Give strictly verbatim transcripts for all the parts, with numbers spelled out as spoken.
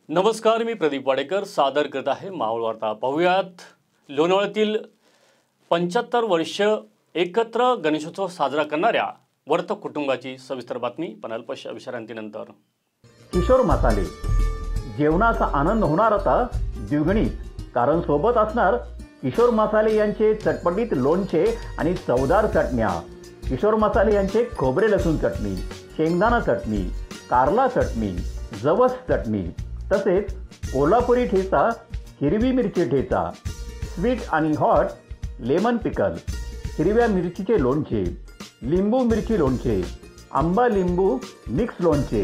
नमस्कार, मी प्रदीप वाडेकर सादर करत आहे मावळ वार्ता। पाहुयात लोणावळ्यातील पंच्याहत्तर वर्ष एकत्र गणेशोत्सव साजरा करणाऱ्या वर्त कुटुंबाची सविस्तर बातमी पण अल्पशा विश्रांतीनंतर। किशोर मसाले जेवणाचा आनंद होणार आता द्विगुणित, कारण सोबत असणार किशोर मसाले यांचे चटपटीत लोणचे आणि चवदार चटण्या। किशोर मसाले यांचे खोबरे लसूण चटणी, शेंगदाणा चटणी, कारला चटणी, जवस चटणी, तसेच कोल्हापुरी ठेचा, हिरवी मिरची ठेचा, स्वीट आणि हॉट लेमन पिकल, हिरव्या मिरचीचे लोणचे, लिंबू मिरची लोणचे, आंबा लिंबू मिक्स लोणचे।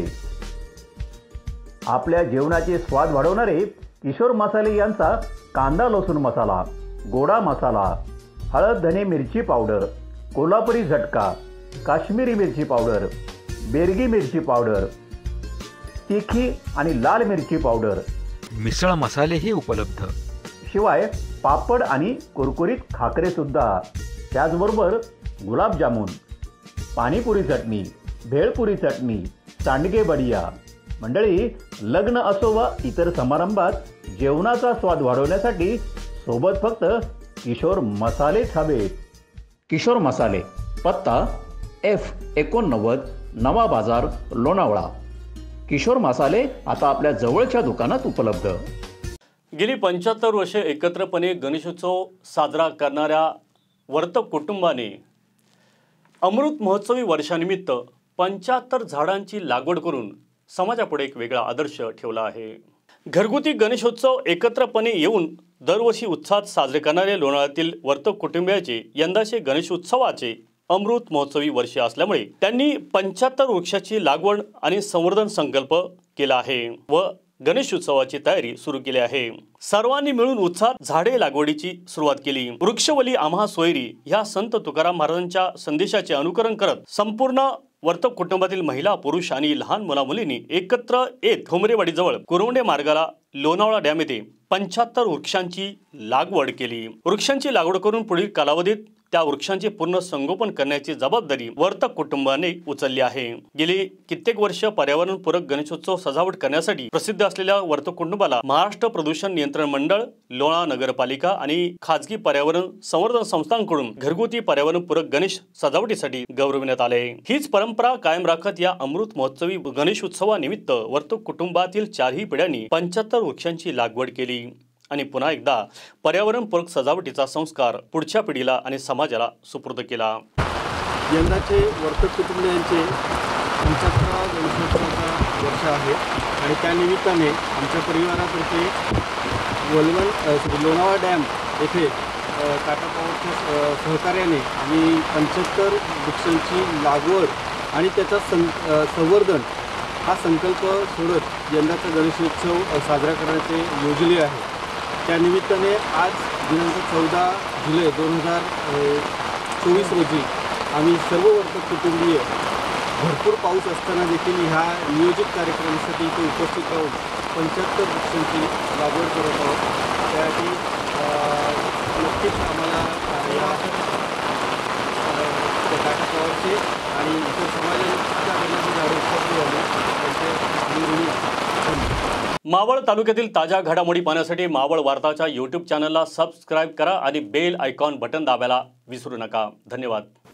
आपल्या जेवणाचे स्वाद वाढवणारे किशोर मसाले यांचा कांदा लसूण मसाला, गोडा मसाला, हळद धने मिरची पावडर, कोल्हापुरी झटका, काश्मीरी मिरची पावडर, बेरगी मिरची पावडर, तिखी आणि लाल मिरची पावडर, मिसळ मसालेही उपलब्ध। शिवाय पापड आणि कुरकुरीत खाकरे सुद्धा। त्याचबरोबर गुलाबजामुन, पाणीपुरी चटणी, भेळपुरी चटणी, सांडगे बडिया। मंडळी, लग्न असो वा इतर समारंभात जेवणाचा स्वाद वाढवण्यासाठी सोबत फक्त किशोर मसालेच हवेत। किशोर मसाले, पत्ता एफ एकोणनव्वद नवा बाजार लोणावळा। किशोर मसाले आता आपल्या जवळच्या दुकानात उपलब्ध। गेली पंच्याहत्तर वर्षे एकत्रपणे गणेशोत्सव साजरा करणाऱ्या वर्त कुटुंबाने अमृत महोत्सवी वर्षानिमित्त पंच्याहत्तर झाडांची लागवड करून समाजापुढे एक वेगळा आदर्श ठेवला आहे। घरगुती गणेशोत्सव एकत्रपणे येऊन दरवर्षी उत्साहात साजरे करणारे लोणावळ्यातील वर्त कुटुंबियाचे यंदाचे गणेशोत्सवाचे अमृत महोत्सवी वर्ष असल्यामुळे त्यांनी पंच्याहत्तर वृक्षाची लागवड आणि संवर्धन संकल्प केला आहे व गणेशोत्सवाची तयारी सुरू केली आहे। सर्वांनी मिळून उत्साहात झाडे लागवडीची सुरुवात केली। वृक्षवली आम्हा सोयरी ह्या संत तुकाराम महाराजांच्या संदेशाचे अनुकरण करत संपूर्ण वर्त कुटुंबातील महिला, पुरुष आणि लहान मुला मुलींनी एकत्र येत ठोंबरेवाडीजवळ कुरवंडे मार्गाला लोणावळा डॅम येथे पंच्याहत्तर वृक्षांची लागवड केली। वृक्षांची लागवड करून पुढील कालावधीत त्या वृक्षांचे पूर्ण संगोपन करण्याची जबाबदारी वर्त कुटुंबाने उचलली आहे। गेली कित्येक वर्ष पर्यावरणपूरक गणेशोत्सव सजावट करण्यासाठी प्रसिद्ध असलेल्या वर्त कुटुंबाला महाराष्ट्र प्रदूषण नियंत्रण मंडळ, लोणा नगरपालिका आणि खाजगी पर्यावरण संवर्धन संस्थांकडून घरगुती पर्यावरणपूरक गणेश सजावटीसाठी गौरविण्यात आले। हीच परंपरा कायम राखत या अमृत महोत्सवी गणेशोत्सवानिमित्त वर्त कुटुंबातील चारही पिढ्यांनी पंच्याहत्तर वृक्षांची लागवड केली आणि पुन्हा एकदा पर्यावरणपूरक सजावटीचा संस्कार पुढच्या पिढीला आणि समाजाला सुपूर्द केला। यंदाचे वर्त कुटुंबियांचे पंच्याहत्तरावा गणेशोत्सवाचा वर्ष आहे आणि त्यानिमित्ताने आमच्या परिवारातर्फे वलवल लोणावळा डॅम येथे टाटा पॉवरच्या सहकार्याने आम्ही पंच्याहत्तर वृक्षांची लागवड आणि त्याचा सं संवर्धन हा संकल्प सोडत यंदाचा गणेशोत्सव साजरा करण्याचे योजले आहे। त्यानिमित्ताने आज दिनांक चौदा जुलै दोन हजार चोवीस रोजी आम्ही सर्व वर्त कुटुंबीय भरपूर पाऊस असताना देखील ह्या नियोजित कार्यक्रमासाठी इथे उपस्थित राहून पंच्याहत्तर वृक्षांची लागवड करत आहोत। त्यासाठी नक्कीच आम्हाला या टाटा पॉवरचे आणि इतर समाजाच्या झाडे उपलब्ध झाले त्यांचे मावळ तालुक्यातील ताज्या घडामोडी पाहण्यासाठी मावळ वार्ताच्या यूट्यूब चॅनलला सबस्क्राइब करा आणि बेल आयकॉन बटन दाबायला विसरू नका। धन्यवाद।